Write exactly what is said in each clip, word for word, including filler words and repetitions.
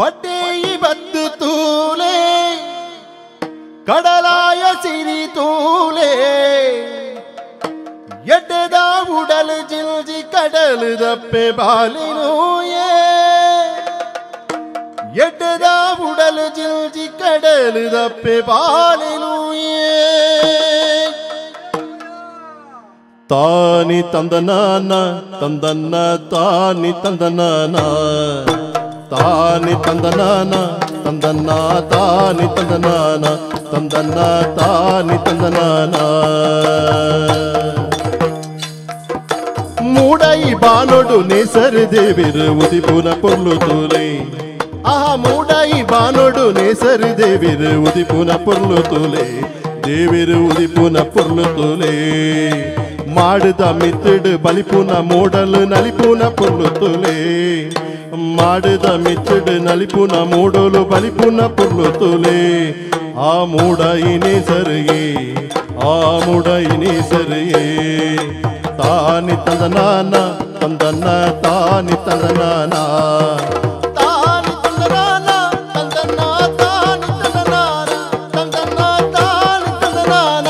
பட்டேயி பத்து தூலே கடலாய சிறி தூலே ಎಡ್ಡದ ಉಡಲು ಜಿಲ್ಜಿ ಕಡಲು ದಪ್ಪೆ ಬಾಲಿನೂಯೇ ಎಡ್ಡದ ಉಡಲು ಜಿಲ್ಜಿ ಕಡಲು ದಪ್ಪೆ ಬಾಲಿನೂಯೇ ತಾನಿ ತಂದನಾನ ತಂದನ್ನ ತಾನಿ ತಂದನಾನ ತಾನಿ ತಂದನಾನ ತಂದನ್ನ ತಾನಿ ತಂದನಾನ ತಂದನ್ನ ತಾನಿ ತಂದನಾನ ಮೂಡೈ ಬಾನೊಡು ನೇಸರು ದೇವಿರು ಉದಿಪುನ ಪೊರ್ಲು ತೂಲೆ ಆಹಾ ಮೂಡೈ ಬಾನೊಡು ನೇಸರು ದೇವಿರು ಉದಿಪುನ ಪೊರ್ಲು ತೂಲೆ ದೇವಿರು ಉದಿಪುನ ಪೊರ್ಲು ತೂಲೆ ಮಾಡಿದ ಮಿತ್ತಡು ಬಲಿಪುನ ಮೂಡಲು ನಲಿಪುನ ಪೊರ್ಲು ತೂಲೆ ಮಾಡಿದ ಮಿತ್ತಡು ನಲಿಪುನ ಮೂಡಲು ಬಲಿಪುನ ಪೊರ್ಲು ತೂಲೆ ಆ ಮೂಡೈ ನೇಸರಿಗೆ ಆ ಮೂಡೈ ನೇಸರಿಗೆ ತಾನಿ ತಂದನಾನ ತಂದನ್ನ ತಾನಿ ತಂದನಾನ ತಾನಿ ತಂದನಾನ ತಂದನ್ನ ತಾನಿ ತಂದನಾನ ತಂದನ್ನ ತಾನಿ ತಂದನಾನ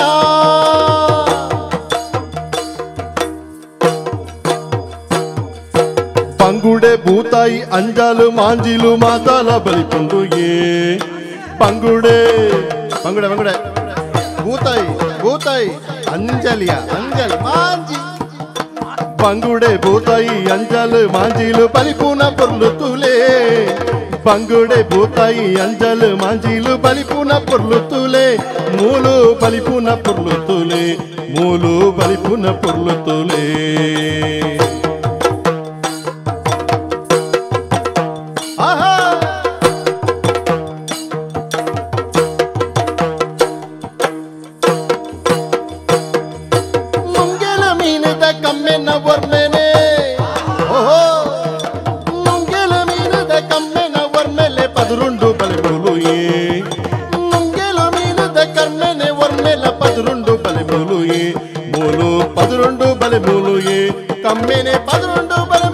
ಪಂಗುಡೆ ಭೂತಾಯಿ ಅಂಜಾಲು ಮಾಂಜಿಲು ಮಾತಾಲ ಬಲಿಪುಂಡು ಏ ಪಂಗುಡೆ ಪಂಗುಡೆ ಪಂಗುಡೆ ಭೂತಾಯಿ ಭೂತಾಯಿ ಅಂಜಲಿಯ ಅಂಜಲಿ ಮಾಂಜಿ ಪಂಗುಡೆ ಭೂತಾಯಿ ಅಂಜಲು ಮಾಂಜಿಲು ಬಲಿಪುನ ಪೊರ್ಲು ತೂಲೆ ಪಂಗುಡೆ ಭೂತಾಯಿ ಅಂಜಲು ಮಾಂಜಿಲು ಬಲಿಪುನ ಪೊರ್ಲು ತೂಲೆ ಮೂಲು ಬಲಿಪುನ ಪೊರ್ಲು ತೂಲೆ ಮೂಲು ಬಲಿಪುನ ಪೊರ್ಲು ತೂಲೆ ಕಮ್ಮೆನ ವರ್ಮೆನೆ ಓಹೋ ಮುಂಗೆಲ ಮೀನದ ಕಮ್ಮೆನ ವರ್ಮೆಲೆ ಪದುರುಂಡು ಬಲಿಬುಲು ಏ ಮುಂಗೆಲ ಮೀನದ ಕಮ್ಮೆನೆ ವರ್ಮೆಲ ಪದುರುಂಡು ಬಲಿಬುಲು ಏ ಮೂಲು ಪದುರುಂಡು ಬಲಿಬುಲು ಏ ಕಮ್ಮೆನೆ ಪದುರುಂಡು ಬಲಿ